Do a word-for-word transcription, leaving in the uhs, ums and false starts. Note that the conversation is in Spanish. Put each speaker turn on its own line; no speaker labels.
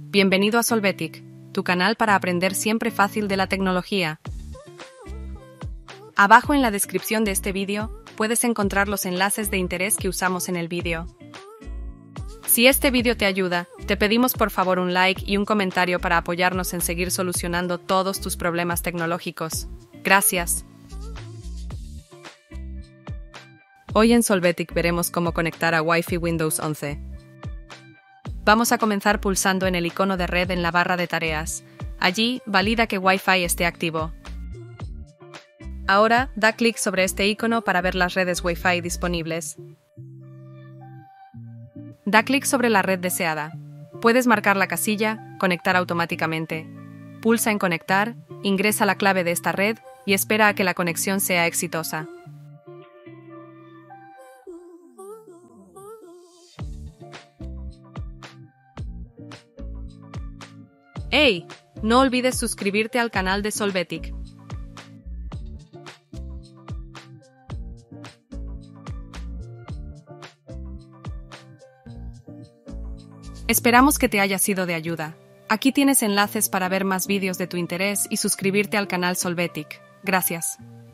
Bienvenido a Solvetic, tu canal para aprender siempre fácil de la tecnología. Abajo en la descripción de este vídeo, puedes encontrar los enlaces de interés que usamos en el vídeo. Si este vídeo te ayuda, te pedimos por favor un like y un comentario para apoyarnos en seguir solucionando todos tus problemas tecnológicos. Gracias. Hoy en Solvetic veremos cómo conectar a Wi-Fi Windows once. Vamos a comenzar pulsando en el icono de red en la barra de tareas. Allí, valida que Wi-Fi esté activo. Ahora, da clic sobre este icono para ver las redes Wi-Fi disponibles. Da clic sobre la red deseada. Puedes marcar la casilla Conectar automáticamente. Pulsa en Conectar, ingresa la clave de esta red y espera a que la conexión sea exitosa. ¡Hey! No olvides suscribirte al canal de Solvetic. Esperamos que te haya sido de ayuda. Aquí tienes enlaces para ver más vídeos de tu interés y suscribirte al canal Solvetic. Gracias.